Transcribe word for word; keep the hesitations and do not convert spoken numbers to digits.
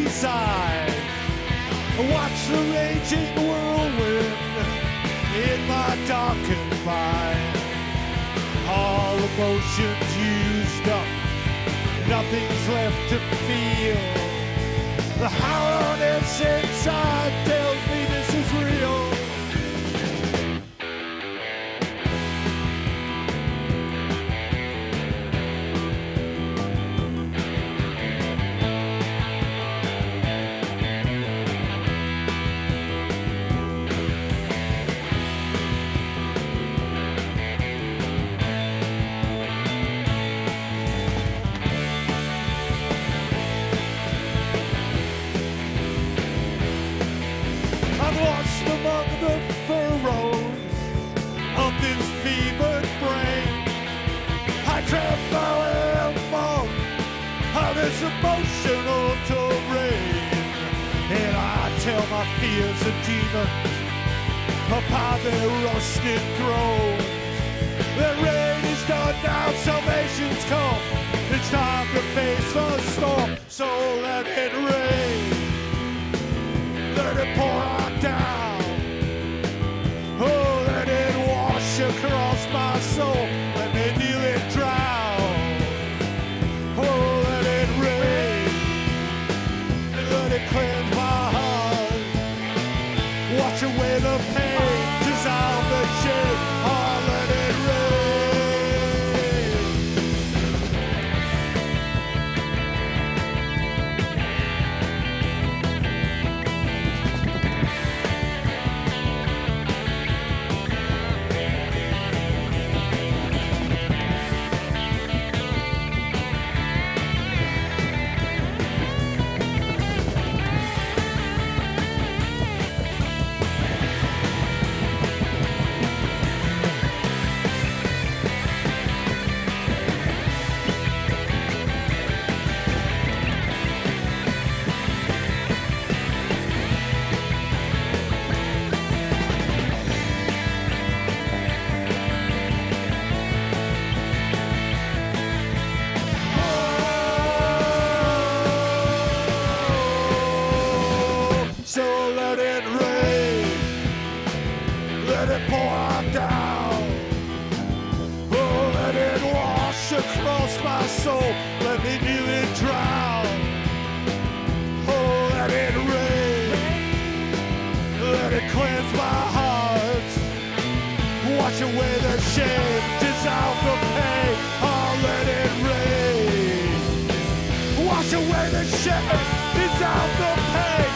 beside. Watch the raging whirlwind in my darkened mind. All emotions used up, nothing's left to feel. The hollowness inside tells me this is real. I'm lost among the furrows of this fevered brain. I tremble among of this emotional terrain, and I tell my fears of demons upon their rusted thrones. The rain is done now, salvation's come. It's time to face the storm, so let it rain. Let it pour out down. Oh, let it wash across my soul. Let me feel it drown. Oh, let it rain. Let it cleanse my heart. Wash away the pain, dissolve the shame. Oh, let it rain. So let it rain, let it pour out down. Oh, let it wash across my soul, let me feel it drown. Oh, let it rain, let it cleanse my heart. Wash away the shame, dissolve the pain. Oh, let it rain. Wash away the shame, dissolve the pain.